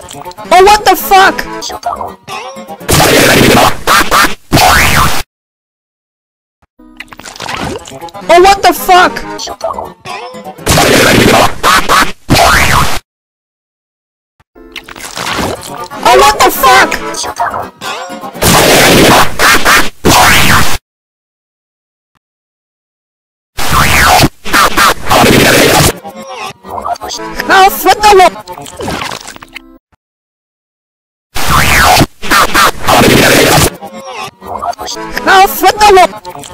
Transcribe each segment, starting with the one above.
Oh, what the fuck? Oh, what the fuck? Oh, what the fuck? Now, what the fuck? Now, what the fuck?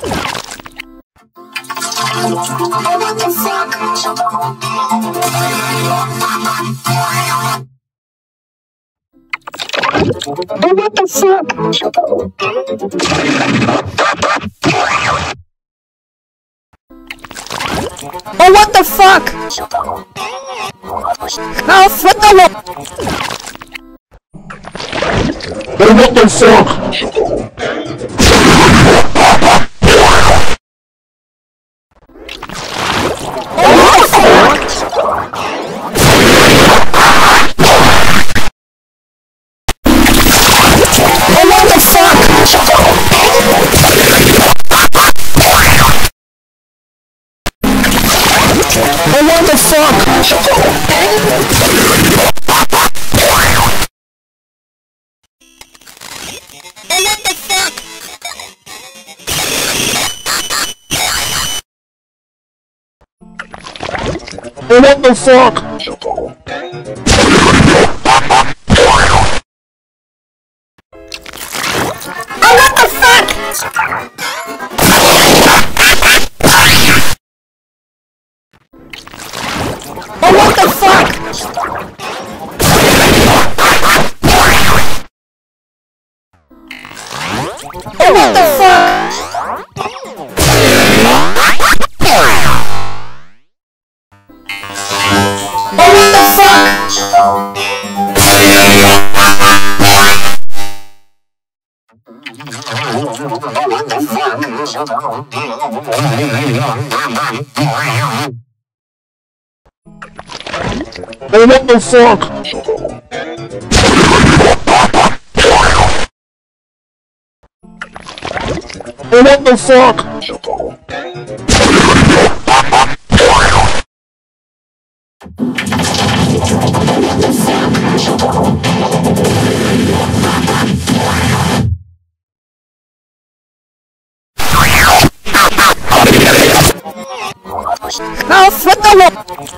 Oh, what the fuck? Oh, what the fuck? Now, what the fuck? Oh, what the fuck? Oh, what the fuck? Oh, what the fuck? Oh, what the fuck? Oh, what the fuck? Oh, what the fuck? Oh, what the fuck? Now, what the fuck?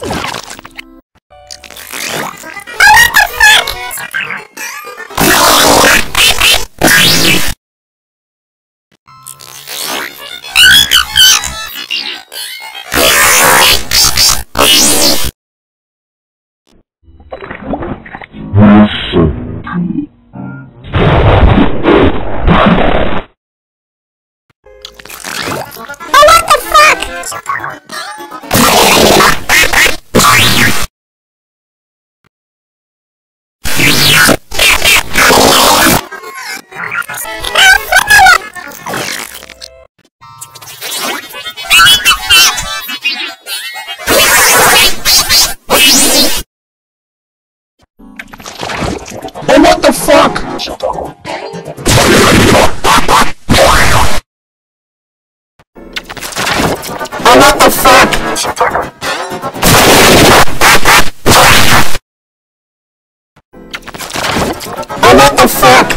Oh, what the fuck? Oh, what the fuck? Oh, what the fuck?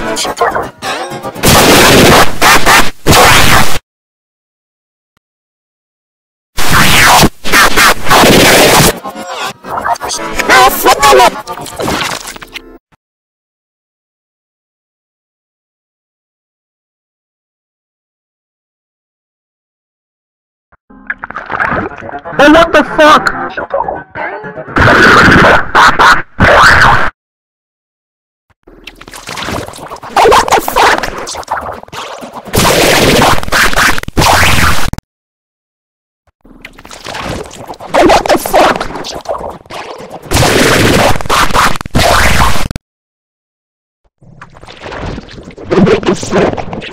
Oh, fuck. Oh, what the fuck? Oh, what the fuck? Oh, what the fuck? Oh, what the fuck?